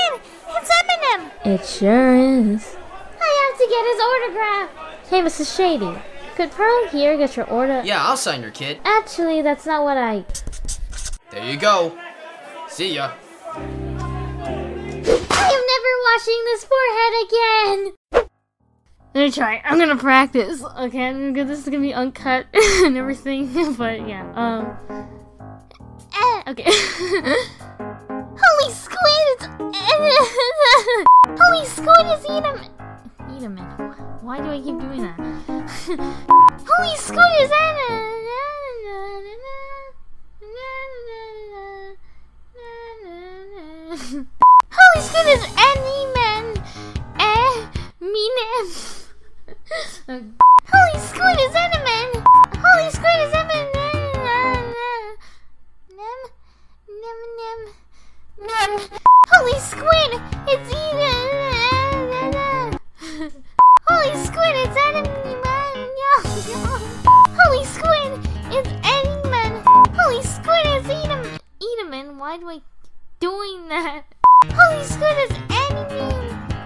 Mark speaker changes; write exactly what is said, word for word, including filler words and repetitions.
Speaker 1: squid! It's Eminem!
Speaker 2: It sure is.
Speaker 1: I have to get his autograph!
Speaker 2: Hey, Missus Shady. Could Pearl here get your order?
Speaker 3: Yeah, I'll sign your kid.
Speaker 2: Actually, that's not what I...
Speaker 3: There you go. See ya.
Speaker 1: I am never washing this forehead again!
Speaker 2: Let me try. I'm gonna practice. Okay, I'm gonna, this is gonna be uncut and everything, but yeah. Um. Eh, okay.
Speaker 1: Holy squid! Holy squid is Edam.
Speaker 2: Edam. Why do I keep doing that?
Speaker 1: Holy squid is Holy squid is Animan. Eh, mean. Holy squid is Animan. Holy squid is Animan. Nem, nem, nem, nem. Holy squid, it's Edam. Holy squid, it's Animan. Holy squid, it's Animan. Holy squid, it's Edam. Edaman, why do I doing that? Holy squid is Animan.